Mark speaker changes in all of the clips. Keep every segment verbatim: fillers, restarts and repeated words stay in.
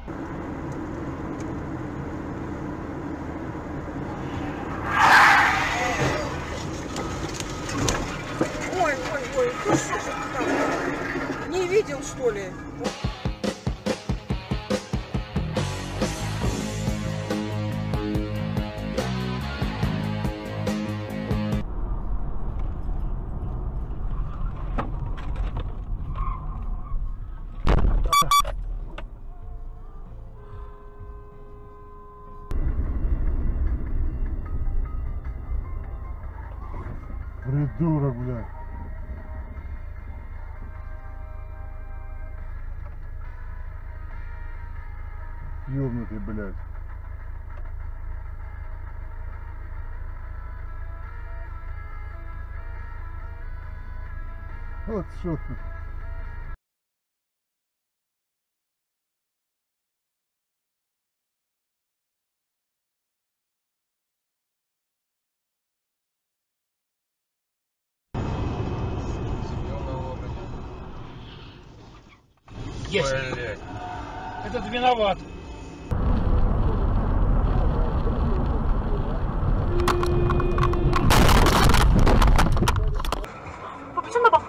Speaker 1: Ой, ой, ой, ну что же ты там? Не видел, что ли?
Speaker 2: Придурок, блядь. Ёбнутый, блядь. Вот что ты.
Speaker 3: Есть. Блять. Этот виноват.
Speaker 4: Почему напал?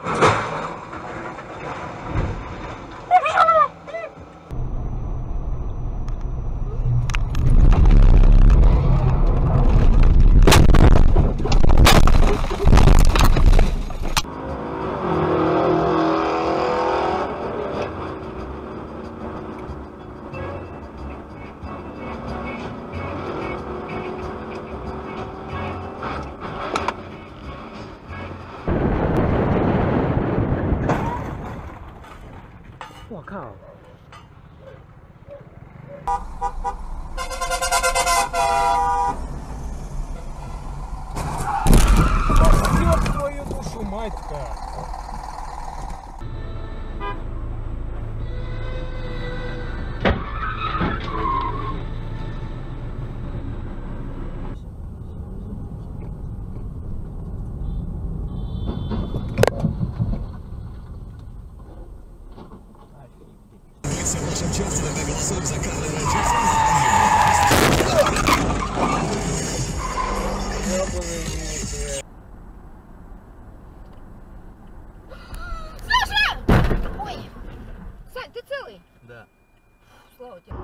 Speaker 3: О, кау. Ёб твою душу, мать-то!
Speaker 5: В нашем чате иногда голосуем за Карла Роджерса.
Speaker 4: Саша! Ой! Сань, ты целый?
Speaker 3: Да.
Speaker 4: Слава тебе.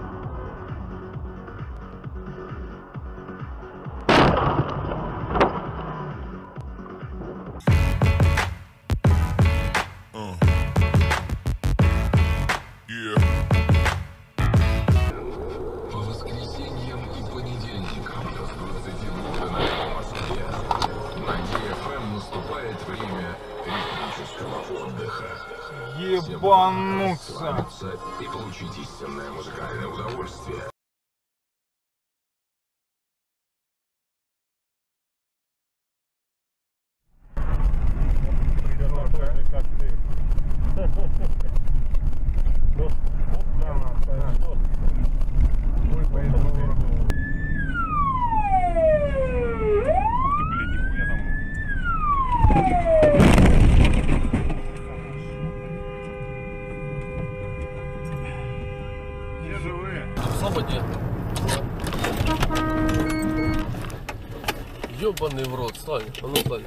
Speaker 5: По воскресеньям и понедельникам с двадцати двух до ночи в Москве на ЕФМ наступает время ритмического отдыха.
Speaker 2: Ебануться.
Speaker 5: И получить истинное музыкальное удовольствие.
Speaker 2: Как ты. Ой, поэтому. Ух ты, блядь, нихуя там. Все живые.
Speaker 6: Слабо нет. Ёбаный в рот, стань, а ну стань.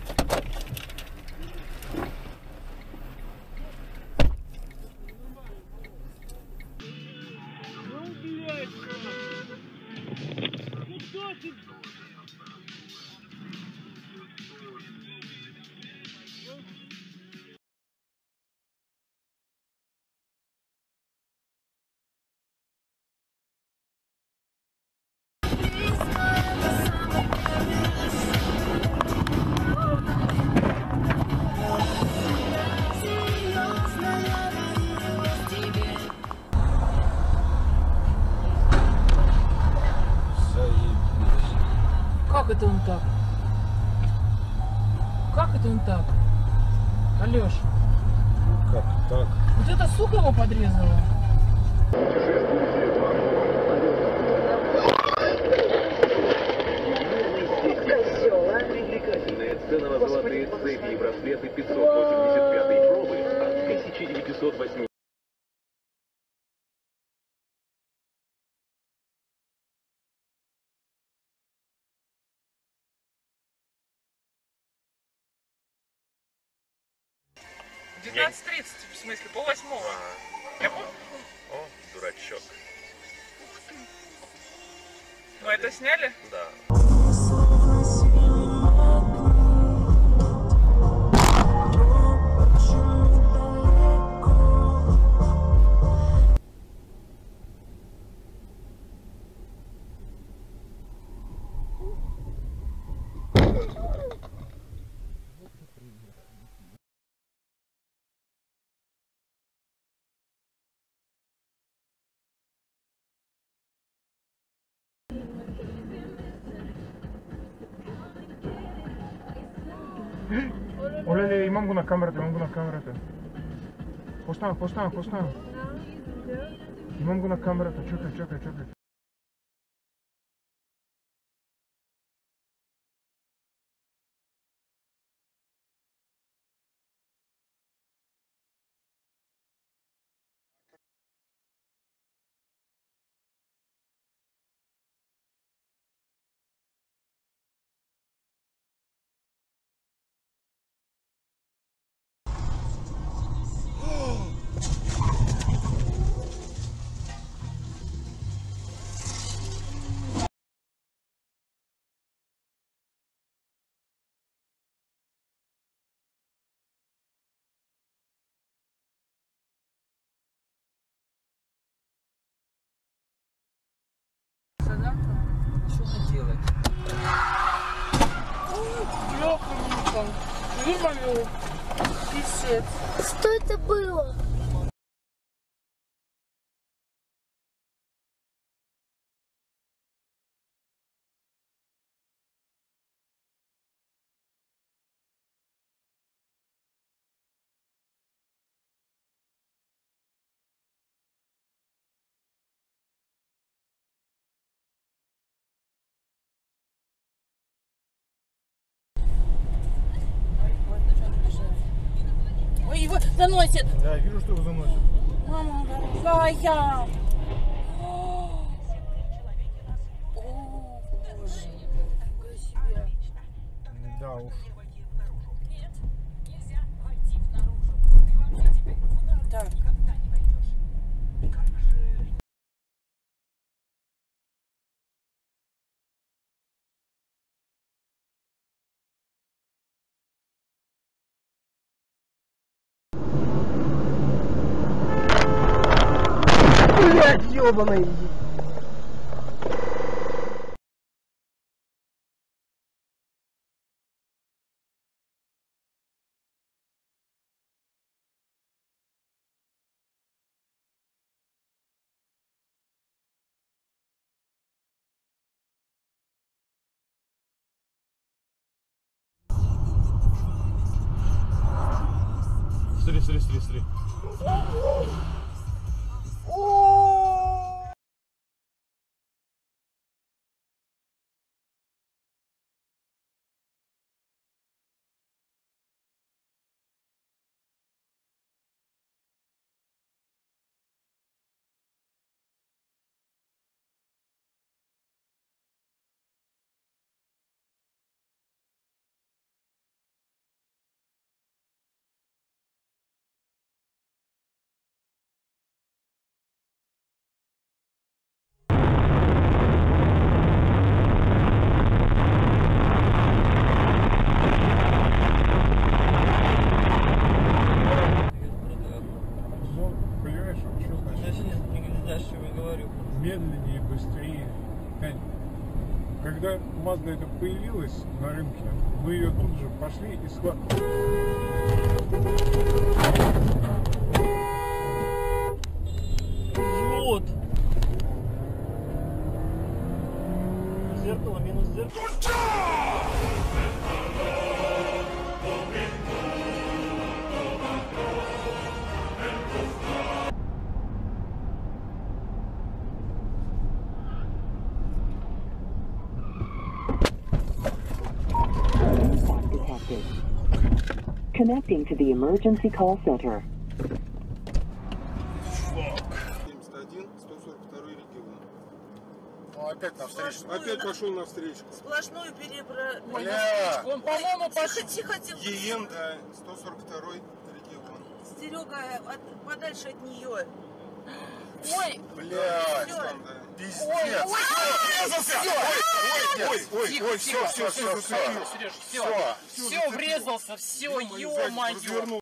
Speaker 1: Как это он так? Как это он так? Алёш,
Speaker 2: Как так?
Speaker 1: вот эта сука его подрезала.
Speaker 7: Привлекательная цена на золотые цепи и браслеты пятьсот восемьдесят пятой пробы от тысяча девятьсот восьмидесятого.
Speaker 8: девятнадцать тридцать, в смысле, пол восьмого. Я помню.
Speaker 9: О, дурачок.
Speaker 8: Мы это сняли?
Speaker 9: Да.
Speaker 2: Olele, imam kuna kamerata, imam kuna kamerata. Postanu, postanu, postanu. Imam kuna kamerata, čekaj, čekaj, čekaj.
Speaker 3: Что мне делать?
Speaker 1: Лёхонько. Ё-моё. Писец.
Speaker 4: Что это было?
Speaker 1: Ой, его заносит.
Speaker 2: Да, вижу, что его заносит.
Speaker 1: Мама дорогая. О, боже. Нифига себе.
Speaker 2: Да уж.
Speaker 1: Так.
Speaker 3: Блядь, ёбаный!
Speaker 2: Смотри, смотри, смотри, смотри. Понимаешь, что значит? Медленнее, быстрее. Когда Mazda это появилась на рынке, мы ее тут же пошли и схватили.
Speaker 3: Жжет! Зеркало минус зеркало.
Speaker 10: Connecting to the emergency call center.
Speaker 2: семьдесят один, сто сорок второй регион. Ну, опять навстречу. Опять пошел навстречу.
Speaker 1: Сплошную перебра...
Speaker 2: Бля!
Speaker 1: Он, по-моему, пошел... Тихо, тихо, тихо.
Speaker 2: ЕН, да, сто сорок второй регион.
Speaker 1: Серега, от, подальше от нее.
Speaker 8: Ой!
Speaker 2: Блядь,
Speaker 1: Всё.
Speaker 2: пиздец.
Speaker 8: Ой, ой,
Speaker 2: Врезался! Ой, ой, ой, ой, все, все, все, все.
Speaker 3: Сереж, все, все, врезался, все, ё-моё.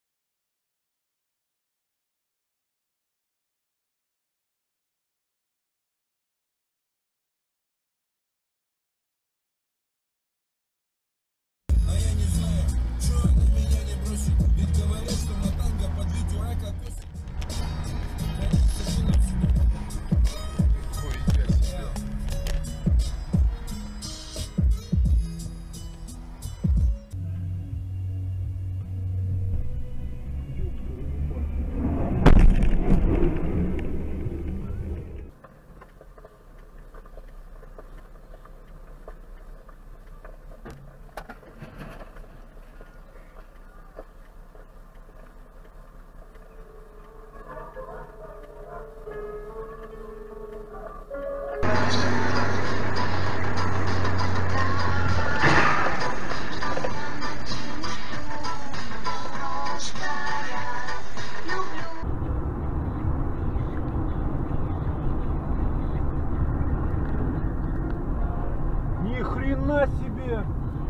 Speaker 2: Ни хрена себе!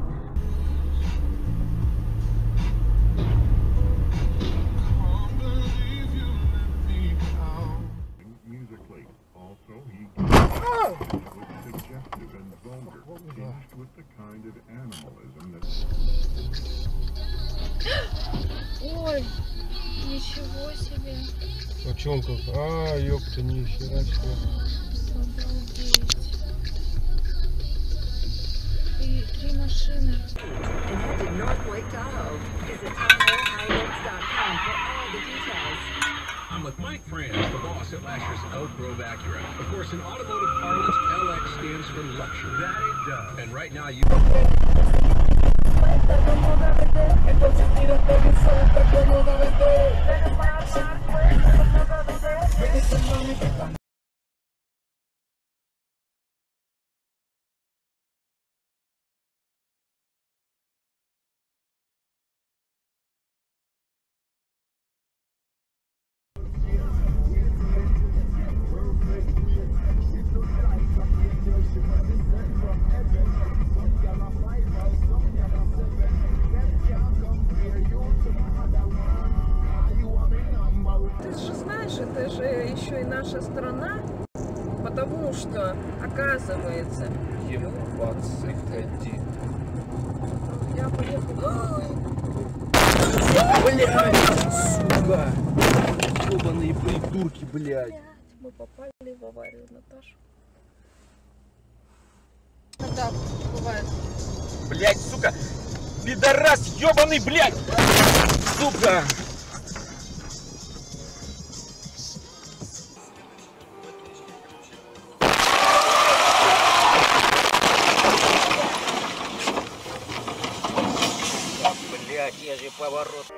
Speaker 5: Musically, also he was suggestive and vulgar, tinged with the kind of animalism that
Speaker 4: Ой, ничего себе.
Speaker 2: О чем как? А, ёпта, нихера себе.
Speaker 4: Обалдеть. И три машины.
Speaker 11: I'm with Mike Franz, the boss at Lasher's Elk Grove Acura. Of course, in automotive parlance, L X stands for luxury. That it does. And right now, you...
Speaker 1: Ты же знаешь, это же еще и наша страна, потому что, оказывается,
Speaker 3: Ебаться, ходи.
Speaker 1: я поехала.
Speaker 3: Блядь, сука. Ёбаные придурки, блядь.
Speaker 1: Мы попали в аварию, Наташа. Когда бывает?
Speaker 3: Блядь, сука. Пидорас ёбаный, блядь. Сука. Блядь, я же поворот.